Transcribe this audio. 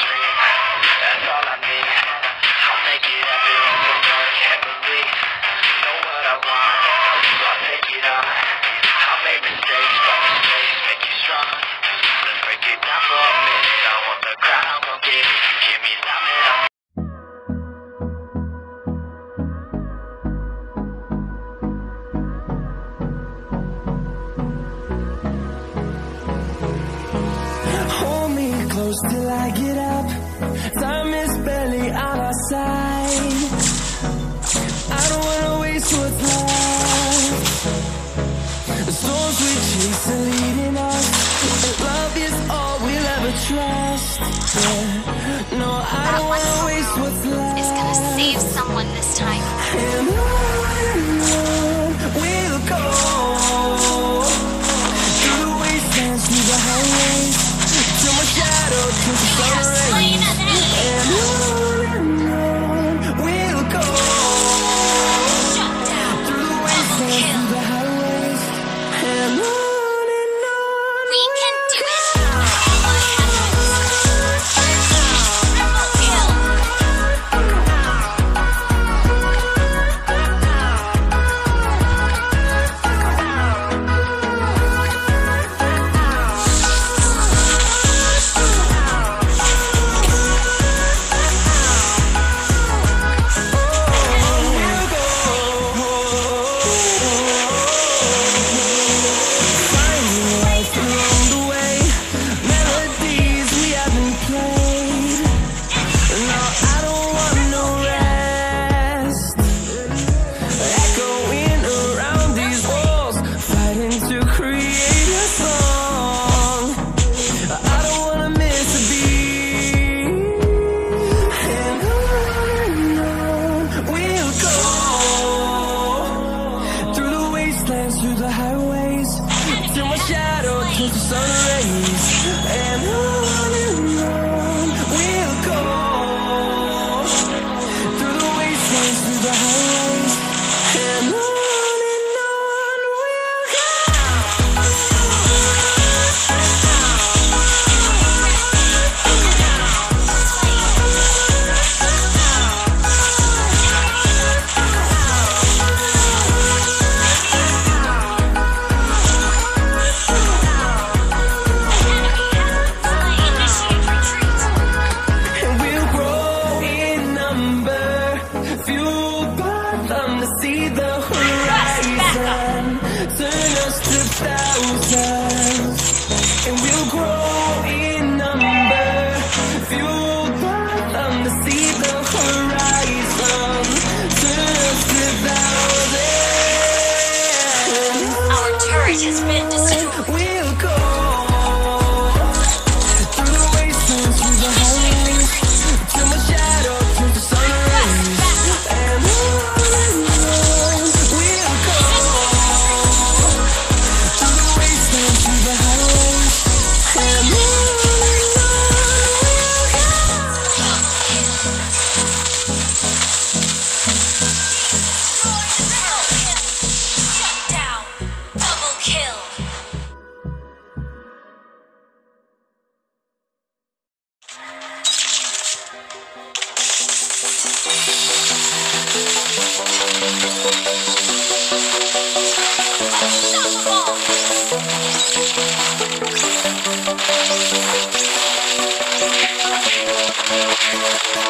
dream. That's all I need. I'll make it happen with some work and belief. Know what I want, so I'll take it on. I'll make mistakes, but mistakes make you strong. Let's break it down for a minute. I want the crown, I'm gon' get it. You give me something. Till I get up, time is barely on our side. I don't wanna waste what's left. The storms we chase are leading us, and love is all we'll ever trust. Yeah. No, I don't wanna waste what's left. It's gonna save someone this time. And on we'll go, through the wastelands, through the highways, till my shadow turns to sun rays. And on we'll go, through the wastelands, through the highways, and on. We can do it. Through the highways, till my shadow turns to sun rays. And on we'll go, through the wastelands, through the highways, and on we'll go. See the horizon, turn us to thousands, and we'll grow in number, fueled by them to see the horizon, turn us to thousands. Our turret has been destroyed. We'll go through the wastelands, through the highways, till my shadow turns to sun rays. And Unstoppable!